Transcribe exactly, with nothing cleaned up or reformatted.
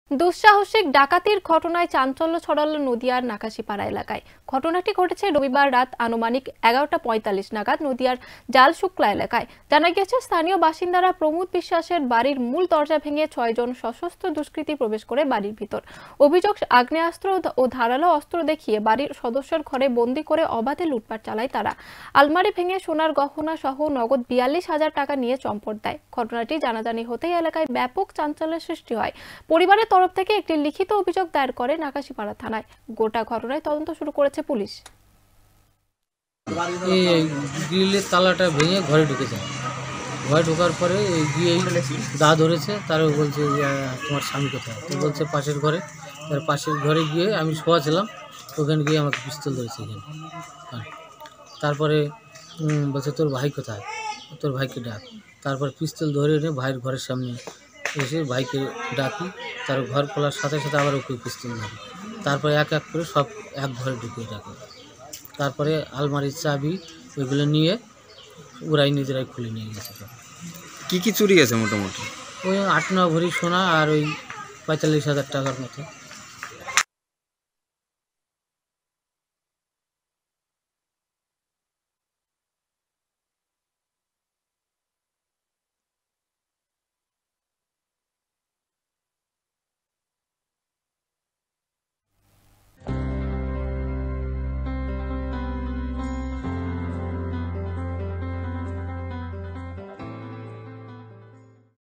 দুঃসাহসিক ডাকাতির ঘটনায় চাঞ্চল্য ছড়ালো নদিয়ার নাকাশিপাড়া এলাকায়। ঘটনাটি ঘটেছে রবিবার রাত আনুমানিক এগারোটা পঁয়তাল্লিশ নাগাদ নদিয়ার জালশুকলা এলাকায়। জানা গেছে, স্থানীয় বাসিন্দারা প্রমোদ বিশ্বাসের বাড়ির মূল দরজা ভেঙে ছয়জন সশস্ত্র দুষ্কৃতী প্রবেশ করে বাড়ির ভিতর। অভিযোগ, আগ্নেয়াস্ত্র ও ধারালো অস্ত্র দেখিয়ে বাড়ির সদস্যের ঘরে বন্দি করে অবাধে লুটপাট চালায় তারা। আলমারি ভেঙে সোনার গহনা সহ নগদ বিয়াল্লিশ হাজার টাকা নিয়ে চম্পট দেয়। ঘটনাটি জানাজানি হতেই এলাকায় ব্যাপক চাঞ্চল্যের সৃষ্টি হয়। পরিবারের তরফ থেকে একটি লিখিত অভিযোগ দায়ের করে নাকাশিপাড়া থানায়। গোটা ঘটনায় তদন্ত শুরু করেছে পুলিশ। এই গ্রিলের তালাটা ভেঙে ঘরে ঢুকে যায়। ঘরে ঢোকার পরে গিয়ে দা ধরেছে, তারা বলছে যে তোমার স্বামী কোথায়? তো বলছে পাশের ঘরে। তার পাশের ঘরে গিয়ে আমি শোয়া ছিলাম, ওখানে গিয়ে আমাকে পিস্তল ধরেছে এখানে। তারপরে বলছে তোর ভাই কোথায়? তোর ভাইকে ডাক। তারপর পিস্তল ধরে এনে ভাইয়ের ঘরের সামনে এসে ভাইকে ডাকি, তার ঘর খোলার সাথে সাথে আবার ওকে পিস্তল ধরে। তারপরে এক এক করে সব এক ঘরে ঢুকিয়ে রাখে। তারপরে আলমারির চাবি ওইগুলো নিয়ে ওরাই নিজেরাই খুলে নিয়ে গেছে। কি কি চুরি গেছে মোটামুটি? ওই আট ন ভরি সোনা আর ওই পঁয়তাল্লিশ হাজার টাকার মতো।